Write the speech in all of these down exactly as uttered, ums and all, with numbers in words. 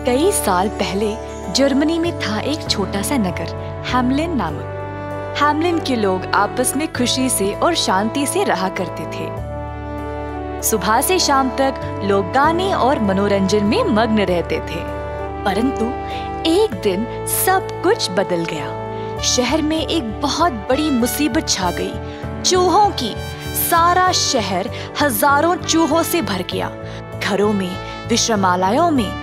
कई साल पहले जर्मनी में था एक छोटा सा नगर हैमलिन नामक। हैमलिन के लोग आपस में खुशी से और शांति से रहा करते थे। सुबह से शाम तक लोग गाने और मनोरंजन में मग्न रहते थे। परंतु एक दिन सब कुछ बदल गया। शहर में एक बहुत बड़ी मुसीबत छा गई। चूहों की। सारा शहर हजारों चूहों से भर गया। घरों में, विश्रामालयों में,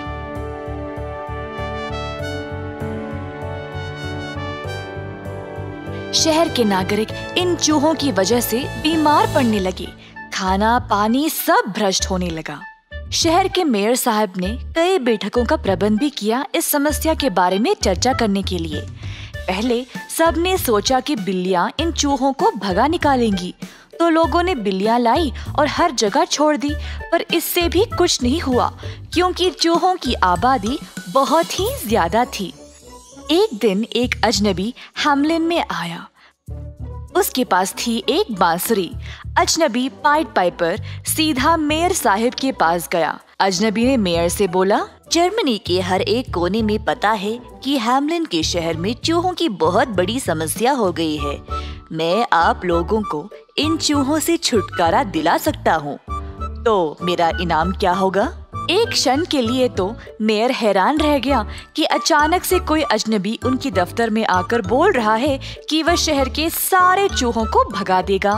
शहर के नागरिक इन चूहों की वजह से बीमार पड़ने लगे। खाना पानी सब भ्रष्ट होने लगा। शहर के मेयर साहब ने कई बैठकों का प्रबंध भी किया इस समस्या के बारे में चर्चा करने के लिए। पहले सबने सोचा कि बिल्लियां इन चूहों को भगा निकालेंगी, तो लोगों ने बिल्लियां लाई और हर जगह छोड़ दी। पर इससे भी कुछ नहीं हुआ, क्योंकि चूहों की आबादी बहुत ही ज्यादा थी। एक दिन एक अजनबी हैमलिन में आया। उसके पास थी एक बांसुरी। अजनबी पाइट पाइपर सीधा मेयर साहब के पास गया। अजनबी ने मेयर से बोला, जर्मनी के हर एक कोने में पता है कि हैमलिन के शहर में चूहों की बहुत बड़ी समस्या हो गई है। मैं आप लोगों को इन चूहों से छुटकारा दिला सकता हूँ, तो मेरा इनाम क्या होगा? एक क्षण के लिए तो मेयर हैरान रह गया कि अचानक से कोई अजनबी उनकी दफ्तर में आकर बोल रहा है कि वह शहर के सारे चूहों को भगा देगा।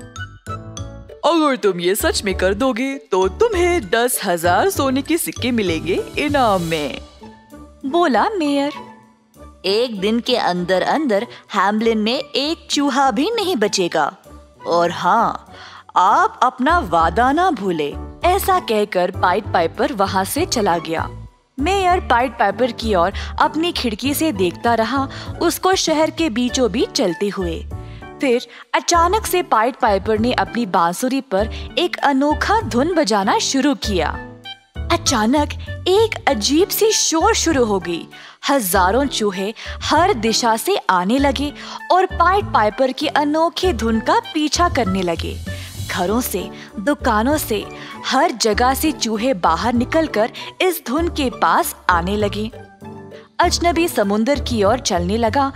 अगर तुम ये सच में कर दोगे तो तुम्हें दस हजार सोने के सिक्के मिलेंगे इनाम में, बोला मेयर। एक दिन के अंदर अंदर हैमलिन में एक चूहा भी नहीं बचेगा। और हाँ, आप अपना वादा ना भूले। ऐसा कहकर पाइट पाइपर वहाँ से चला गया। मेयर पाइट पाइपर की ओर अपनी खिड़की से देखता रहा, उसको शहर के बीचों बीच चलते हुए। फिर अचानक से पाइट पाइपर ने अपनी बांसुरी पर एक अनोखा धुन बजाना शुरू किया। अचानक एक अजीब सी शोर शुरू हो गई। हजारों चूहे हर दिशा से आने लगे और पाइट पाइपर की अनोखी धुन का पीछा करने लगे। घरों से, दुकानों से, हर जगह से चूहे बाहर निकलकर इस धुन के पास आने लगे। अजनबी समुंदर की ओर चलने लगा।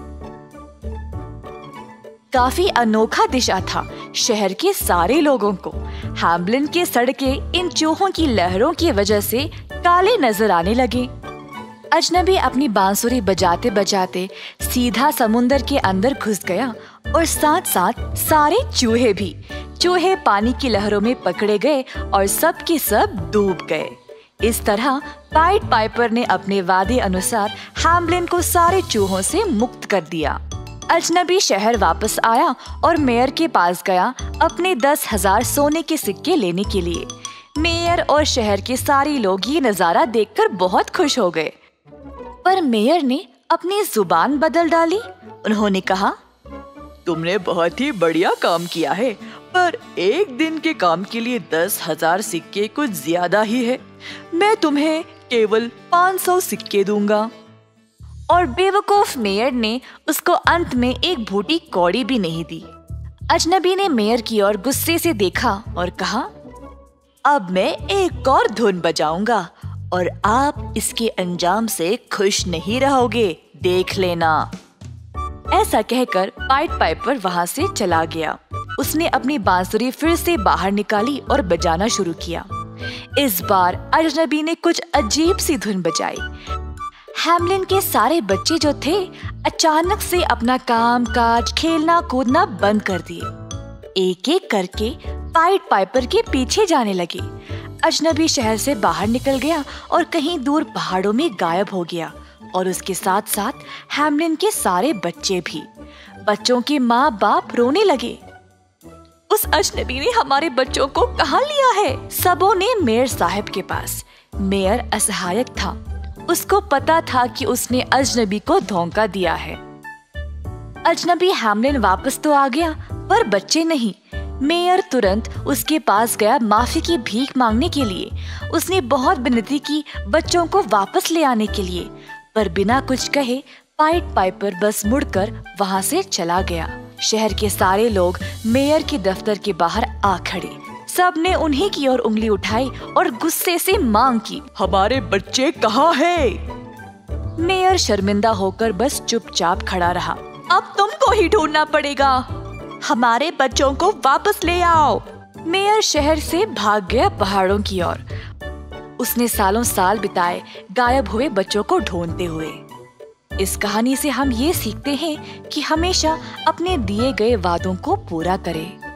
काफी अनोखा दिशा था। शहर के सारे लोगों को हैमलिन के सड़कें इन चूहों की लहरों की वजह से काले नजर आने लगे। अजनबी अपनी बांसुरी बजाते बजाते सीधा समुंदर के अंदर घुस गया और साथ साथ सारे चूहे भी। चूहे पानी की लहरों में पकड़े गए और सब के सब डूब गए। इस तरह पाइट पाइपर ने अपने वादे अनुसार हैमलिन को सारे चूहों से मुक्त कर दिया। अजनबी शहर वापस आया और मेयर के पास गया अपने दस हजार सोने के सिक्के लेने के लिए। मेयर और शहर के सारे लोग ये नजारा देखकर बहुत खुश हो गए। पर मेयर ने अपनी जुबान बदल डाली। उन्होंने कहा, तुमने बहुत ही बढ़िया काम किया है, पर एक दिन के काम के लिए दस हजार सिक्के कुछ ज्यादा ही है। मैं तुम्हें केवल पाँच सौ सिक्के दूंगा। और बेवकूफ मेयर ने उसको अंत में एक भूटी कौड़ी भी नहीं दी। अजनबी ने मेयर की ओर गुस्से से देखा और कहा, अब मैं एक और धुन बजाऊंगा और आप इसके अंजाम से खुश नहीं रहोगे, देख लेना। ऐसा कहकर पाइट पाइपर वहाँ से चला गया। उसने अपनी बांसुरी फिर से बाहर निकाली और बजाना शुरू किया। इस बार अजनबी ने कुछ अजीब सी धुन बजाई। हैमलिन के सारे बच्चे जो थे अचानक से अपना काम काज, खेलना कूदना बंद कर दिए। एक एक करके पाइट पाइपर के पीछे जाने लगे। अजनबी शहर से बाहर निकल गया और कहीं दूर पहाड़ों में गायब हो गया, और उसके साथ साथ हैमलिन के सारे बच्चे भी। बच्चों के माँ बाप रोने लगे। उस अजनबी ने हमारे बच्चों को कहाँ लिया है? सबों ने मेयर साहब के पास। मेयर असहायक था। उसको पता था कि उसने अजनबी को धोखा दिया है। अजनबी हैमलिन वापस तो आ गया, पर बच्चे नहीं। मेयर तुरंत उसके पास गया माफी की भीख मांगने के लिए। उसने बहुत विनती की बच्चों को वापस ले आने के लिए, पर बिना कुछ कहे पाइट पाइपर बस मुड़कर वहाँ से चला गया। शहर के सारे लोग मेयर के दफ्तर के बाहर आ खड़े। सब ने उन्हीं की ओर उंगली उठाई और गुस्से से मांग की, हमारे बच्चे कहाँ हैं? मेयर शर्मिंदा होकर बस चुपचाप खड़ा रहा। अब तुमको ही ढूंढना पड़ेगा, हमारे बच्चों को वापस ले आओ। मेयर शहर से भाग गया पहाड़ों की ओर। उसने सालों साल बिताए गायब हुए बच्चों को ढूंढते हुए। इस कहानी से हम ये सीखते हैं कि हमेशा अपने दिए गए वादों को पूरा करें।